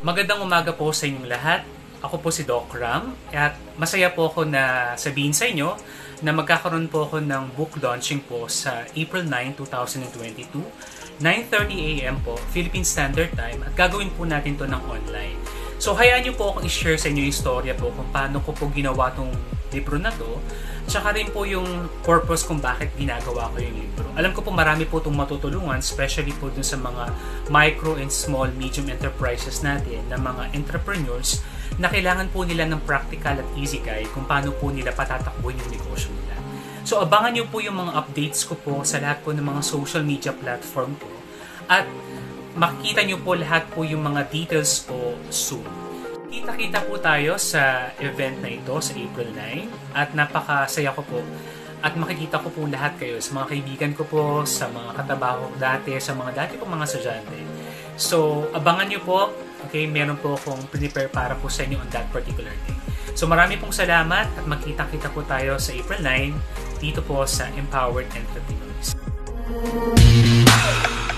Magandang umaga po sa inyong lahat. Ako po si Doc Ram at masaya po ako na sabihin sa inyo na magkakaroon po ako ng book launching po sa April 9, 2022, 9:30 AM po, Philippine Standard Time, at gagawin po natin to ng online. So hayaan niyo po akong i-share sa inyo yung istorya po kung paano ko po ginawa tong libro na to, tsaka rin po yung purpose kung bakit ginagawa ko yung libro. Alam ko po marami po itong matutulungan, especially po dun sa mga micro and small medium enterprises natin, na mga entrepreneurs na kailangan po nila ng practical at easy guide kung paano po nila patatakbuhin yung negosyo nila. So abangan nyo po yung mga updates ko po sa lahat po ng mga social media platform ko, at makikita nyo po lahat po yung mga details po soon. Kita-kita po tayo sa event na ito sa April 9 at napakasaya ko po at makikita ko po lahat kayo, sa mga kaibigan ko po, sa mga katabaho dati, sa mga dati po mga estudyante. So abangan nyo po, okay, meron po akong prepare para po sa inyo on that particular day. So marami pong salamat at makita-kita po tayo sa April 9 dito po sa Empowered Entrepinoys.